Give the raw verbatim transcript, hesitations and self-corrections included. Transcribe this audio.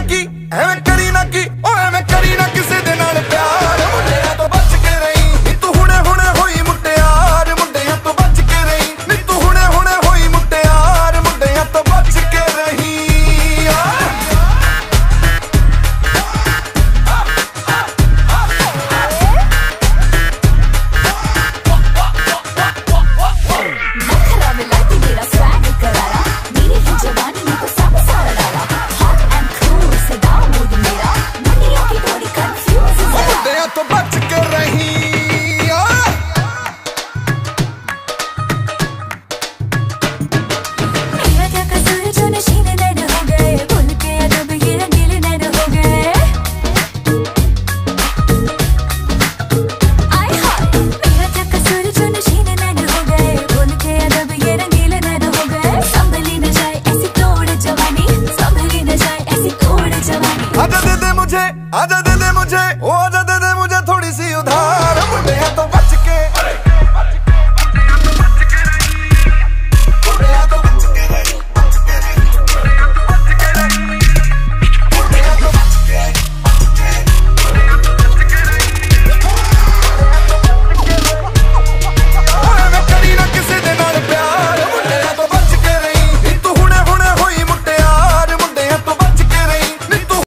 की एवें करी ना की ओ एवें करी ना किसे दे नाल प्यार मुंडिया तो बच के रही नी तू हुणे हुणे होई मुटियार मुंडिया तो बच के रही नी तू हुणे हुणे होई मुटियार मुंडिया तो बच के रही तो बच के रही मेरा क्या कसूर जो नशीले नैन हो गए भूल के अजब ये रंगीले नैन हो गए आय हाय मेरा क्या कसूर जो नशीले नैन हो गए भूल के अजब ये रंगीले नैन हो गए संभली न जाए ऐसी तोड़ जवानी संभली न जाए ऐसी तोड़ जवानी आजा दे दे मुझे आजा दे दे मुझे ओ